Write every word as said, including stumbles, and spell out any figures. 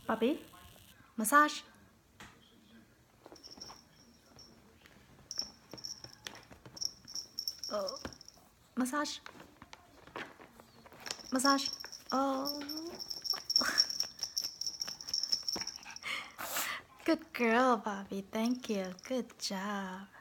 Bobbie, massage. Oh, massage. Massage. Oh. Good girl, Bobbie. Thank you. Good job.